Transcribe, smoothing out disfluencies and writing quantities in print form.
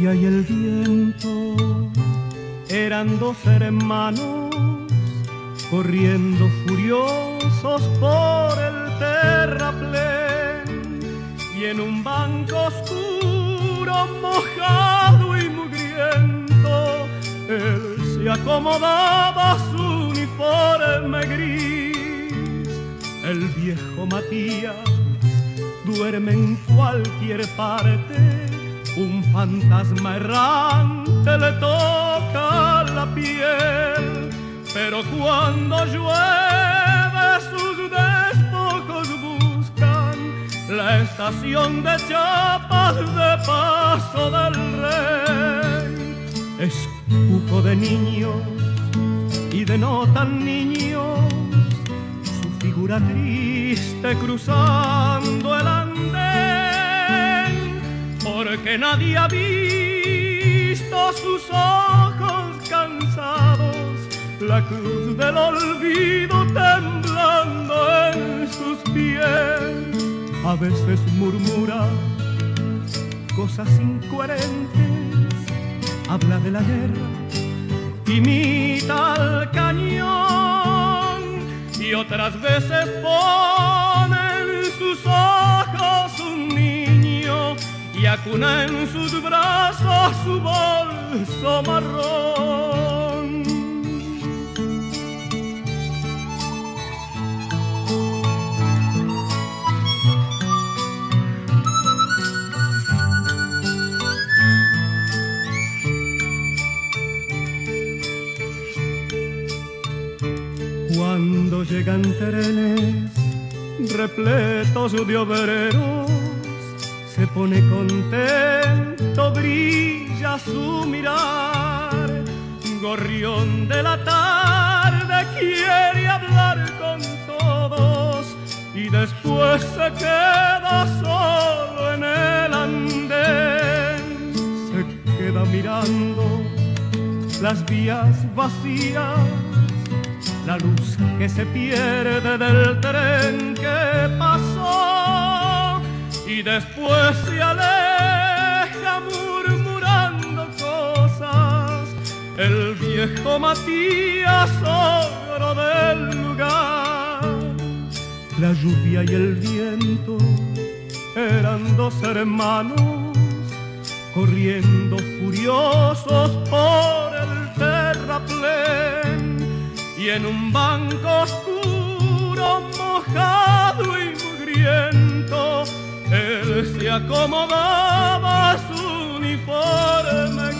lluvia y el viento eran dos hermanos corriendo furiosos por el terraplén, y en un banco oscuro, mojado y mugriento, él se acomodaba su uniforme gris. El viejo Matías duerme en cualquier parte, un fantasma errante le toca la piel, pero cuando llueve sus despojos buscan la estación de Chiapas de Paso del Rey. Es cuco de niños y de no tan niños, su figura triste cruzando el andén, porque nadie ha visto sus ojos cansados, la cruz del olvido temblando en sus pies. A veces murmura cosas incoherentes, habla de la guerra, imita al cañón, y otras veces pone en sus ojos un niño y acuna en sus brazos su bolso marrón. Cuando llegan trenes repletos de obreros, se pone contento, brilla su mirar. Gorrión de la tarde quiere hablar con todos y después se queda solo en el andén. Se queda mirando las vías vacías, la luz que se pierde del tren que pasó, y después se aleja murmurando cosas el viejo Matías, ogro del lugar. La lluvia y el viento eran dos hermanos corriendo furiosos por el terraplén, y en un banco oscuro, mojado y mugriento, él se acomodaba su uniforme